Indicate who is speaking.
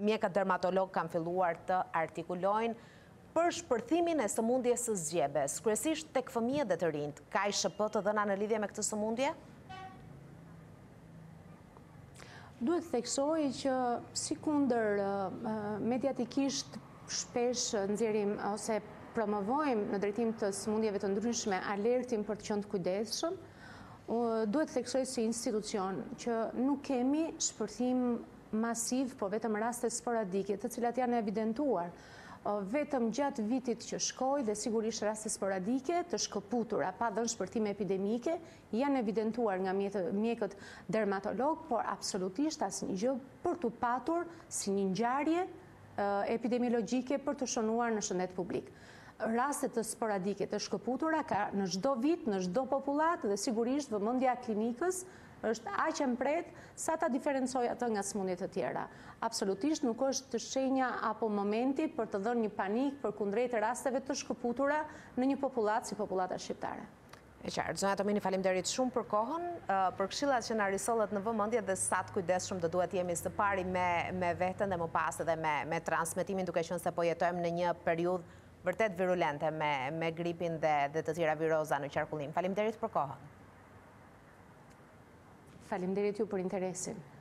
Speaker 1: mjekët dermatolog kanë filluar të artikulojnë për shpërthimin e sëmundjes së zgjebes, kryesisht tek fëmijët dhe të rinjt. Ka ISHP të dhëna në lidhje me këtë sëmundje?
Speaker 2: Duhet theksoj që sikundër mediatikisht shpesh nxjerrim ose promovojmë në drejtim të sëmundjeve të ndryshme alertin për të qenë të kujdesshëm, duhet theksoj si institucion që nuk kemi shpërthim masiv, po vetëm raste sporadike, të cilat janë evidentuar vetëm gjatë vitit që shkoi dhe sigurisht raste sporadike të shkëputura pa dhënë shpërthime epidemike janë evidentuar nga mjekët dermatolog, por absolutisht asnjë gjë për të patur si një ngjarje epidemiologjike për të shënuar në shëndet publik. Rastet të sporadike të shkëputura ka në çdo vit, në çdo popullat dhe sigurisht vëmendja e klinikës është aq e mpret sa ta diferencoj atë nga sëmundjet të tjera. Absolutisht nuk është shenja apo momenti për të dhënë një panik përkundrejt rasteve të shkëputura në një popullat si popullata shqiptare.
Speaker 1: E qartë, zonja Tomini, faleminderit shumë për kohën, për këshillat që na risollet në vëmendje dhe sa të kujdesshëm do duhet jemi së pari me veten dhe më pas edhe me transmetimin, duke qenë se po jetojmë në një periudhë vërtet virulente me gripin dhe të tjera viroza në qarkullim. Faleminderit për kohën.
Speaker 2: Faleminderit ju për interesin.